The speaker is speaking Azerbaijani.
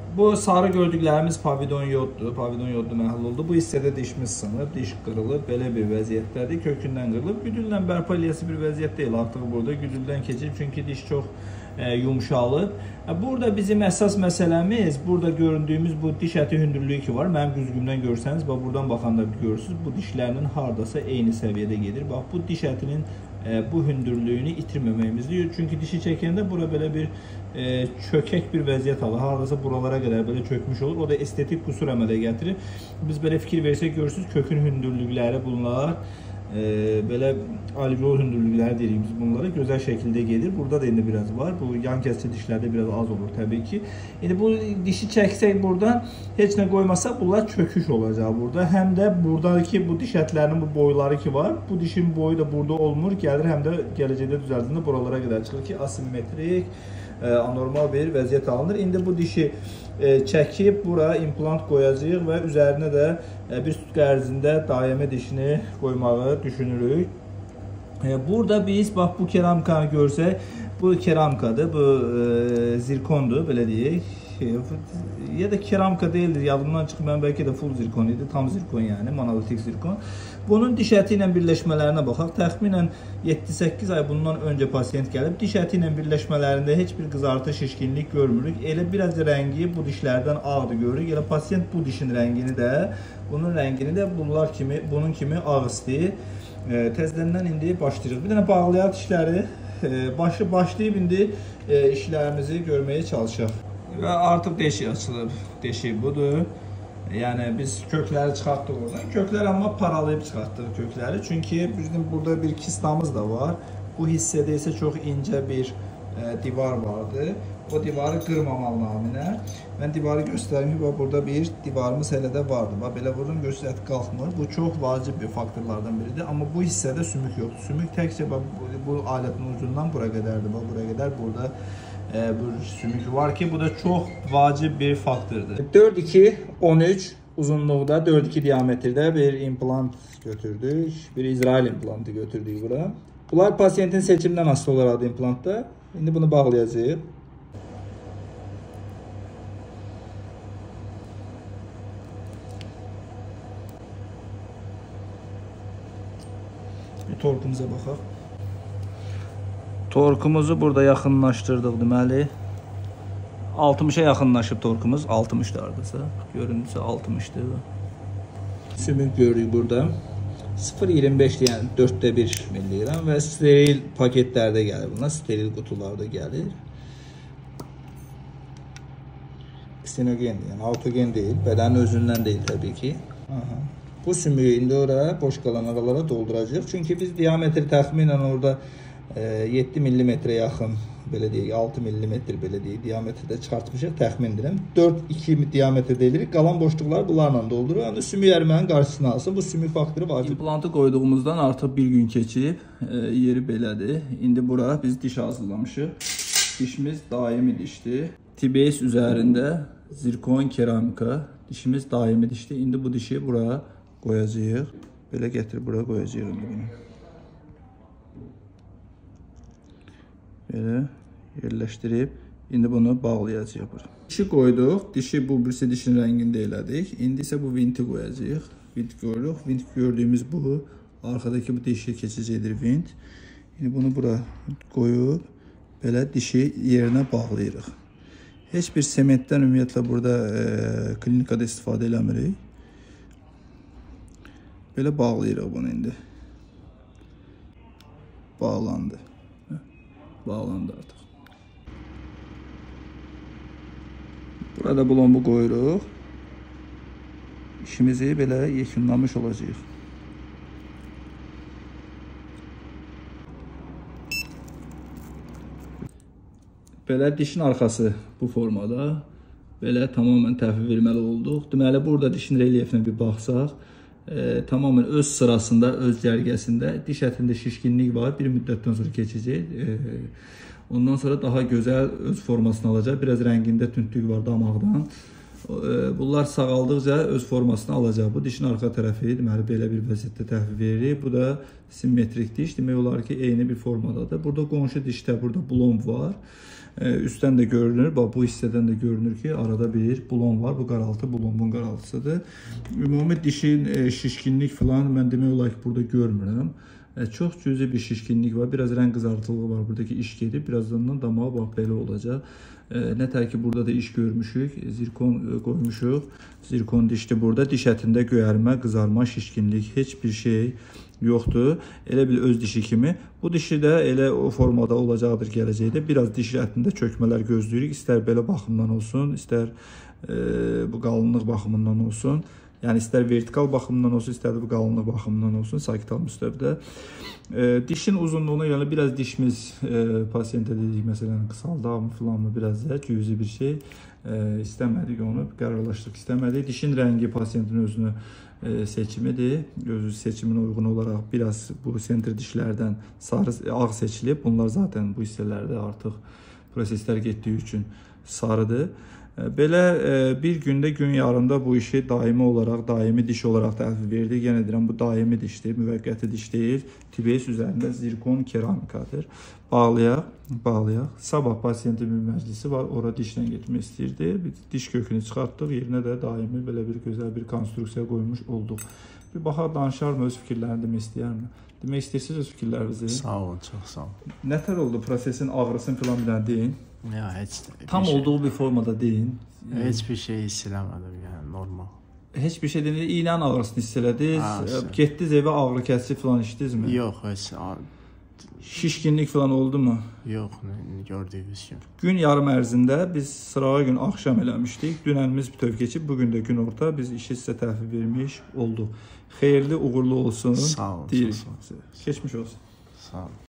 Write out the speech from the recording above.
Bu sarı gördüklərimiz pavidon yoddur. Pavidon yodlu məhlul oldu. Bu hissədə dişimiz sınıb, diş qırılıb, belə bir vəziyyətdədir. Kökündən qırılıb. Güdüllə bərpa eləyəsi bir vəziyyət deyil. Artıq burada güdüldən keçib, çünki diş çox yumşalıb. Burada bizim əsas məsələmiz, burada göründüyümüz bu diş əti hündürlüyü ki var. Mənim güzgümdən görsəniz, buradan baxanda görürsünüz, bu dişlərinin hardasa eyni səviyyədə gedir. Bax, bu diş ətinin bu hündürlüyünü itirməməyimizdir. Çünki dişi çəkəndə bura belə bir çökək bir vəziyyət alır. Haradasa buralara qədər belə çökmüş olur. O da estetik qüsur əmələ gətirir. Biz belə fikir versək görürsünüz, kökün hündürlükləri bunlar belə alveol hündürlükləri deyirik biz bunlara. Gözəl şəkildə gedir. Burada da indi biraz var. Bu yan kəsici dişlərdə biraz az olur təbii ki. İndi bu dişi çəksək buradan heç nə qoymasaq bunlar çöküş olacaq burada. Həm də buradakı bu diş ətlərinin bu boyları ki var. Bu dişin boyu da burada olmur. Gəlir həm də gələcəkdə düzəldəndə buralara qədər çıxır ki asimetrik, anormal bir vəziyyət alınır. İndi bu dişi çəkib bura implant qoyacağıq və üzərinə də bir sutqa ərzində daimi dişini qoymağı düşünürük. Burada biz bax bu keramkanı görsək, bu keramkadır, bu zirkondur, belə deyək. Ya da keramka deyildir, yadımdan çıxıb, mən bəlkə də full zirkon idi, tam zirkon yəni, monolitik zirkon. Bunun diş əti ilə birləşmələrinə baxaq. Təxminən 7-8 ay bundan öncə pasiyent gəlib. Diş əti ilə birləşmələrində heç bir qızartı, şişkinlik görmürük. Elə biraz rəngi bu dişlərdən ağdır görürük. Elə pasiyent bu dişin rəngini də, bunun rəngini də bunun kimi ağ istəyir. Təzədən indi başlayırıq. Bir dənə bağlayaq dişləri. Başlayıb indi işlərimizi görməyə çalışaq. Və artıq deşik açılıb. Deşik budur. Yəni biz kökləri çıxartdıq oradan. Köklər amma paralayıb çıxartdıq kökləri. Çünki bizim burada bir kistamız da var. Bu hissədə isə çox incə bir divar vardı. O divarı qırmamaq naminə. Mən divarı göstərim ki, burada bir divarımız hələ də vardı. Belə vururum, görürsünüz, ət qalxmır. Bu çox vacib bir faktorlardan biridir. Amma bu hissədə sümük yoxdur. Sümük təkcə bu alətin ucundan bura qədərdir. Bura qədər burada bir sümük var ki, bu da çox vacib bir faktordur. 4-2-13 uzunluqda, 4-2 diametrdə bir implant götürdük. Bir İsrail implantı götürdük bura. Bunlar pasiyentin seçimindən asılı olaraq implantda. İndi bunu bağlayacağıq. Torkumuza baxaq. Torkumuzu burada yaxınlaşdırdıq deməli. 60-a yaxınlaşıb torkumuz. 60-dır hardasa. Görüntüsü 60-dır. Sümük görürük burada. 0.25 yəni 4'də 1 milligram və steril paketlərdə gəlir bunlar. Steril qutularda gəlir. Ksenogendir, yəni autogen deyil. Bədənin özündən deyil təbii ki. Bu sümüyü indi oraya boş qalan aralara dolduracaq. Çünki biz diametri təxminən orada 7 mm yaxın, belə deyək, 6 mm belə deyək, diametrdə çıxartmışıq, təxmindirəm. 4-2 diametr deyirik, qalan boşluqlar bunlarla doldurur. Yəni sümük ərimənin qarşısını alsın. Bu sümük faktoru vacib. İmplantı qoyduğumuzdan artıq bir gün keçib, yeri belədir. İndi bura biz diş hazırlamışıq. Dişimiz daimi dişdir. TBS üzərində zirkon keramika. Dişimiz daimi dişdir. İndi bu dişi bura qoyacağıq. Belə gətirib bura qoyacağıq indi bunu. Belə yerləşdirib, indi bunu bağlayacağıq. Dişi qoyduq, dişi bu birisi dişin rəngində elədik. İndi isə bu vinti qoyacağıq. Vint görürük, vint gördüyümüz bu. Arxadakı bu dişi keçəcəkdir vint. İndi bunu bura qoyub, belə dişi yerinə bağlayırıq. Heç bir sementdən ümumiyyətlə burada klinikada istifadə eləmirik. Belə bağlayırıq bunu indi. Bağlandı. Bağlandı artıq. Burada blombu qoyuruq. İşimizi belə yekunlamış olacaq. Belə dişin arxası bu formada. Belə tamamən təhvil verməli olduq. Deməli, burada dişin relyefinə bir baxsaq, tamamən öz sırasında, öz cərgəsində diş ətində şişkinlik var. Bir müddətdən sonra keçəcək. Ondan sonra daha gözəl öz formasını alacaq. Biraz rəngində tündlük var damaqdan. Bunlar sağaldıqca öz formasını alacaq. Bu dişin arxa tərəfi deməli belə bir vəziyyətdə təhvil verir. Bu da simmetrik diş. Demək olar ki, eyni bir formadadır. Burada qonşu dişdə burada bulon var. Üstdən də görünür. Bax bu hissədən də görünür ki, arada bir bulon var. Bu qaraltı bulonun qaraltısıdır. Ümumi dişin şişkinlik falan mən demək olar ki, burada görmürəm. Çox cüzi bir şişkinlik var. Biraz rəng qızartılığı var. Buradakı iş gedib. Birazdan damağa bax belə olacaq. Nətər ki, burada da iş görmüşük. Zirkon qoymuşuq. Zirkon dişdir burada. Diş ətində göyərmə, qızarma, şişkinlik heç bir şey yoxdur. Elə bil öz dişi kimi. Bu dişi də elə o formada olacaqdır gələcəkdə. Biraz diş ətində çökmələr gözləyirik. İstər belə baxımdan olsun, istər bu qalınlıq baxımından olsun. Yəni istər vertikal baxımdan olsun, istər də bu qalınlıq baxımından olsun, sakital müstəvidə. Dişin uzunluğuna görə biraz dişimiz pasiyentə dedik, məsələn, qısaldaqmı filanmı biraz da cüzi bir şey istəmədik onu, qərarlaşdırıq istəmədik. Dişin rəngi pasiyentin özünü seçimidir. Özü seçiminə uyğun olaraq biraz bu sentr dişlərdən sarı, ağ seçilib. Bunlar zaten bu hissələrdə artıq proseslər getdiyi üçün sarıdır. Belə bir gündə, gün yarımda bu işi daimi olaraq, daimi diş olaraq təhvil verdik. Yenə deyirəm, bu daimi dişdir, müvəqqəti diş deyil. TBS üzərində zirkon keramikadır. Bağlayaq. Sabah pasiyentin bir məclisi var, ora dişlə getmək istəyirdi. Diş kökünü çıxartdıq, yerinə də daimi belə bir gözəl bir konstruksiya qoymuş olduq. Bir baxaq, danışarmı, öz fikirlərini demək istəyərmi? Demək istəyirsiniz öz fikirlərinizi? Sağ olun, çox sağ olun. Nətər oldu prosesin ağrısını filan bilən deyin? Ya, heç tam olduğu bir formada deyin. Heç bir şey hiss eləmədim, yəni normal. Heç bir şey deyil, iynənin ağrısını hiss elədiniz, getdiniz evə ağrı kəsici falan içdinizmi? Yox, heç. Şişkinlik falan oldu mu? Yox, gördüyünüz kimi. Gün yarım ərzində biz sırağa gün axşam eləmişdik. Dünənimiz bütöv keçib, bugün də gün orta biz işi sizə təhvil vermiş olduq. Xeyirli, uğurlu olsun. Sağ olun. Deyirik. Keçmiş olsun. Sağ olun.